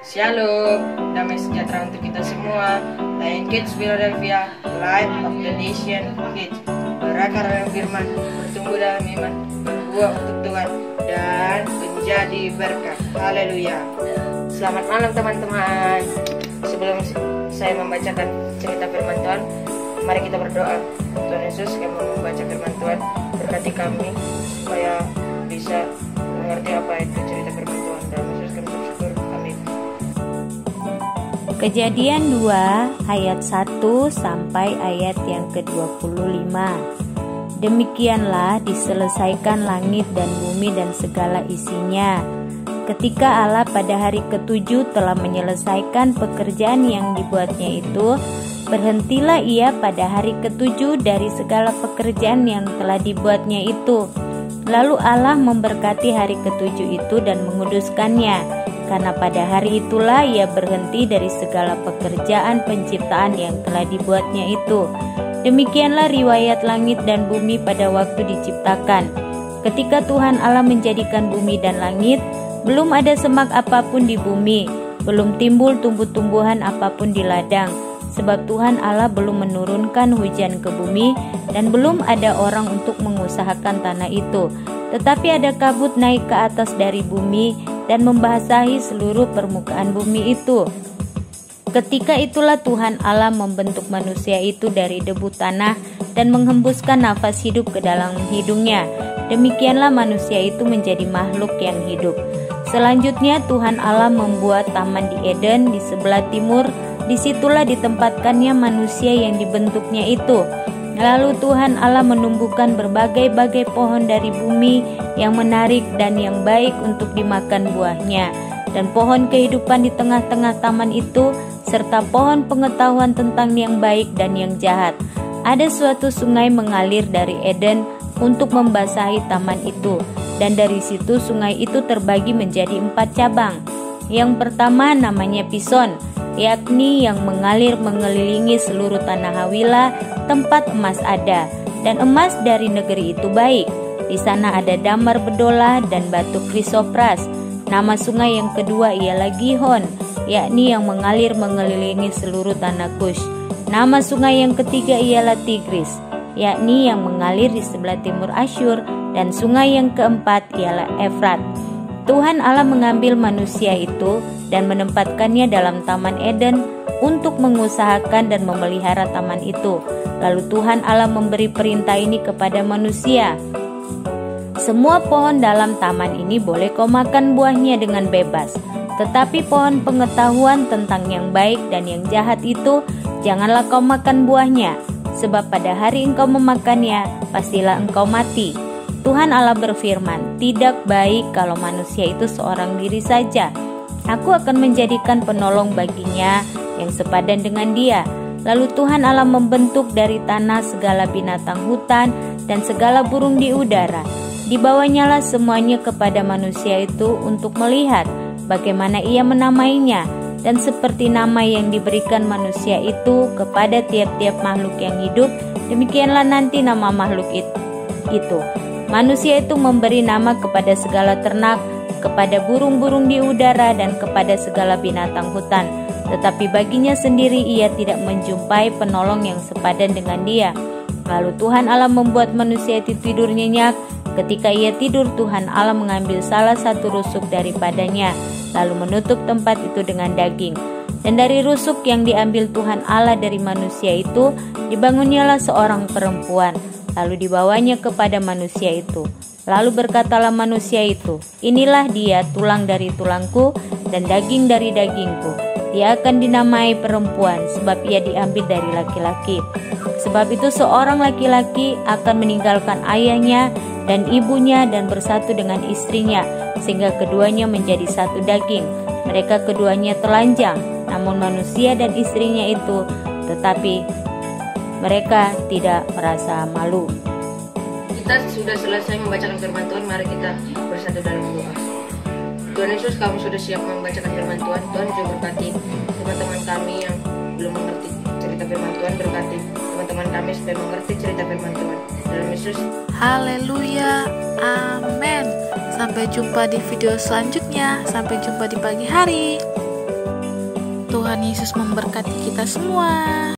Shalom, damai sejahtera untuk kita semua. Lion Kids Philadelphia, Light of the Nation Kids, berakar dalam firman, bertumbuh dalam iman, berbuah untuk Tuhan, dan menjadi berkat. Haleluya. Selamat malam teman-teman. Sebelum saya membacakan cerita firman Tuhan, mari kita berdoa. Tuhan Yesus, kami membaca firman Tuhan, berkati kami supaya bisa mengerti apa itu cerita firman Tuhan. Dalam Yesus kami bersyukur. Amin. Kejadian 2 ayat 1 sampai ayat yang ke-25. Demikianlah diselesaikan langit dan bumi dan segala isinya. Ketika Allah pada hari ke-7 telah menyelesaikan pekerjaan yang dibuatnya itu, berhentilah ia pada hari ke-7 dari segala pekerjaan yang telah dibuatnya itu. Lalu Allah memberkati hari ke-7 itu dan menguduskannya, karena pada hari itulah ia berhenti dari segala pekerjaan penciptaan yang telah dibuatnya itu. Demikianlah riwayat langit dan bumi pada waktu diciptakan. Ketika Tuhan Allah menjadikan bumi dan langit, belum ada semak apapun di bumi, belum timbul tumbuh-tumbuhan apapun di ladang, sebab Tuhan Allah belum menurunkan hujan ke bumi dan belum ada orang untuk mengusahakan tanah itu. Tetapi ada kabut naik ke atas dari bumi dan membasahi seluruh permukaan bumi itu. Ketika itulah Tuhan Allah membentuk manusia itu dari debu tanah dan menghembuskan nafas hidup ke dalam hidungnya. Demikianlah manusia itu menjadi makhluk yang hidup. Selanjutnya Tuhan Allah membuat taman di Eden di sebelah timur. Disitulah ditempatkannya manusia yang dibentuknya itu. Lalu Tuhan Allah menumbuhkan berbagai-bagai pohon dari bumi yang menarik dan yang baik untuk dimakan buahnya, dan pohon kehidupan di tengah-tengah taman itu, serta pohon pengetahuan tentang yang baik dan yang jahat. Ada suatu sungai mengalir dari Eden untuk membasahi taman itu, dan dari situ sungai itu terbagi menjadi 4 cabang. Yang pertama namanya Pison, yakni yang mengalir mengelilingi seluruh tanah Hawila, tempat emas ada, dan emas dari negeri itu baik. Di sana ada damar bedola dan batu krisopras. Nama sungai yang kedua ialah Gihon, yakni yang mengalir mengelilingi seluruh tanah Kush. Nama sungai yang ketiga ialah Tigris, yakni yang mengalir di sebelah timur Asyur, dan sungai yang keempat ialah Efrat. Tuhan Allah mengambil manusia itu dan menempatkannya dalam Taman Eden untuk mengusahakan dan memelihara taman itu. Lalu Tuhan Allah memberi perintah ini kepada manusia: semua pohon dalam taman ini boleh kau makan buahnya dengan bebas, tetapi pohon pengetahuan tentang yang baik dan yang jahat itu janganlah kau makan buahnya, sebab pada hari engkau memakannya pastilah engkau mati. Tuhan Allah berfirman, tidak baik kalau manusia itu seorang diri saja. Aku akan menjadikan penolong baginya yang sepadan dengan dia. Lalu Tuhan Allah membentuk dari tanah segala binatang hutan dan segala burung di udara. Dibawanyalah semuanya kepada manusia itu untuk melihat bagaimana ia menamainya. Dan seperti nama yang diberikan manusia itu kepada tiap-tiap makhluk yang hidup, demikianlah nanti nama makhluk itu. Manusia itu memberi nama kepada segala ternak, kepada burung-burung di udara, dan kepada segala binatang hutan. Tetapi baginya sendiri ia tidak menjumpai penolong yang sepadan dengan dia. Lalu Tuhan Allah membuat manusia itu tidur nyenyak. Ketika ia tidur, Tuhan Allah mengambil salah satu rusuk daripadanya, lalu menutup tempat itu dengan daging. Dan dari rusuk yang diambil Tuhan Allah dari manusia itu, dibangunnyalah seorang perempuan. Lalu dibawanya kepada manusia itu. Lalu berkatalah manusia itu, inilah dia, tulang dari tulangku dan daging dari dagingku. Ia akan dinamai perempuan, sebab ia diambil dari laki-laki. Sebab itu seorang laki-laki akan meninggalkan ayahnya dan ibunya dan bersatu dengan istrinya, sehingga keduanya menjadi satu daging. Mereka keduanya telanjang, namun manusia dan istrinya itu tetapi mereka tidak merasa malu. Kita sudah selesai membacakan firman Tuhan, mari kita bersatu dalam doa. Tuhan Yesus, kami sudah siap membacakan firman Tuhan. Tuhan juga berkati teman-teman kami yang belum mengerti cerita firman Tuhan, berkati teman-teman kami supaya mengerti cerita firman Tuhan. Dalam Yesus. Haleluya, amin. Sampai jumpa di video selanjutnya. Sampai jumpa di pagi hari. Tuhan Yesus memberkati kita semua.